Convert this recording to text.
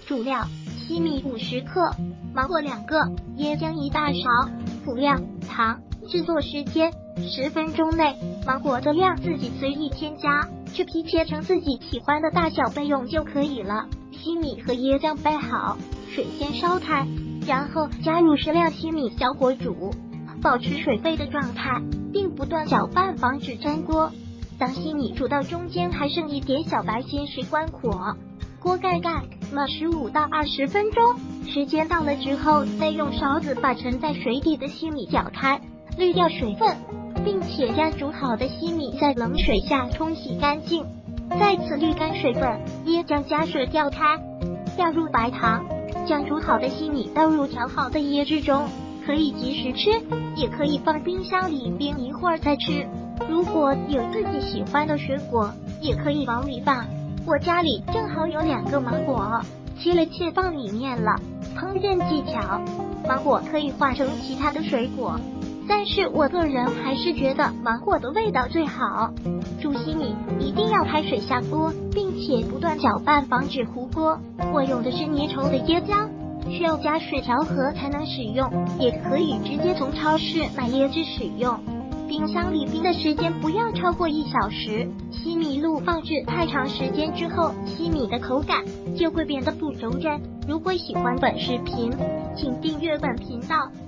主料：西米50克，芒果2个，椰浆1大勺。辅料：糖。制作时间：10分钟内。芒果的量自己随意添加，去皮切成自己喜欢的大小备用就可以了。西米和椰浆备好，水先烧开，然后加入适量西米，小火煮，保持水沸的状态，并不断搅拌，防止粘锅。当西米煮到中间还剩一点小白心时关火，锅盖盖，焖15到20分钟。时间到了之后，再用勺子把沉在水底的西米搅开，滤掉水分，并且将煮好的西米在冷水下冲洗干净，再次滤干水分。椰浆加水调开，倒入白糖，将煮好的西米倒入调好的椰汁中，可以即时吃，也可以放冰箱里冰一会儿再吃。如果有自己喜欢的水果，也可以往里放。我家里正好有2个芒果，切了切放里面了。烹饪技巧：芒果可以换成其他的水果，但是我个人还是觉得芒果的味道最好。煮西米一定要开水下锅，并且不断搅拌，防止糊锅。我用的是粘稠的椰浆，需要加水调和才能使用，也可以直接从超市买椰汁使用。冰箱里冰的时间不要超过1小时。西米露放置太长时间之后，西米的口感就会变得不柔韧。如果喜欢本视频，请订阅本频道。